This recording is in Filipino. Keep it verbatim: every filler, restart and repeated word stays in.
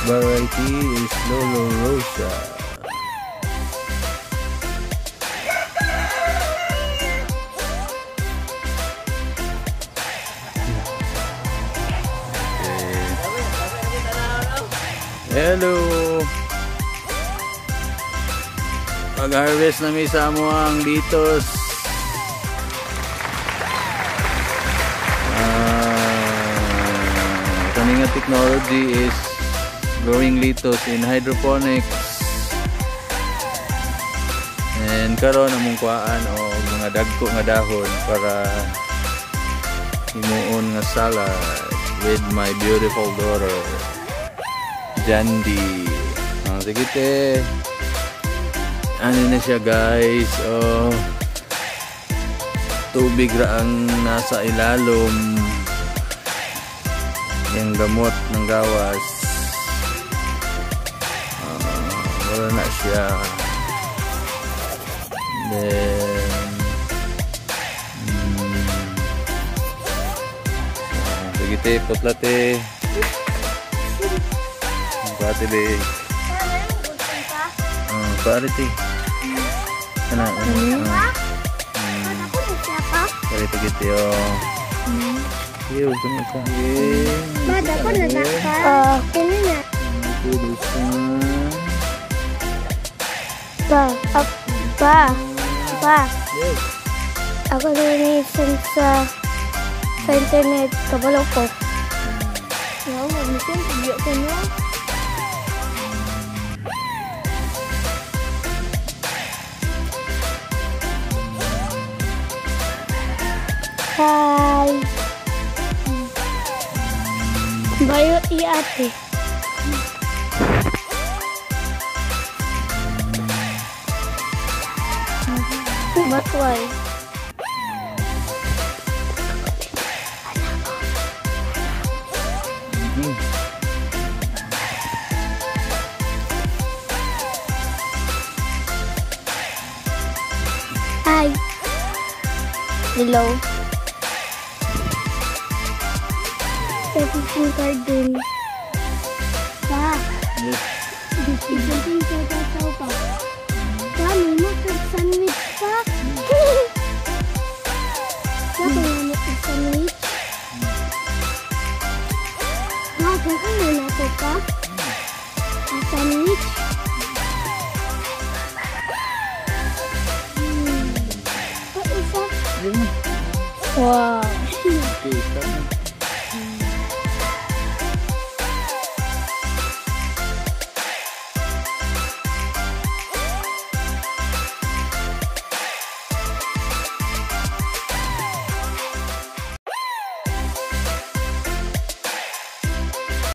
variety is Lolo Rosa. Hello. Pag-harvest na may samo ang litos. Uh, kaninga technology is growing litos in hydroponics. And karon among kuhaan o mga dagko nga dahon para himuon nga salad with my beautiful daughter Jandy. Oh, sige te. Ano na siya guys, oh, tubig ra ang nasa ilalom, yung gamot ng gawas, uh, wala na siya. Then hmm, uh, sige te, putla te, pati be, uh, pari te. Ano? Ano? Kaya pagkiti yung iyo, kanya ka bada ko na naka oh, kanina pa, pa, pa ako nanisin sa sa internet kabalo ko yaw, mag-misin video ko nyo. Hi. Bayo i-ate. But why? Hi. Hello. Pagkaking garden. Pa. Yes. Pagkaking katasaw pa. Pa, may makag-sandwich pa. Pa, may makag-sandwich. Pa, gano'n na nato pa. Ang sandwich. Hmm. Pa, isa. Wow.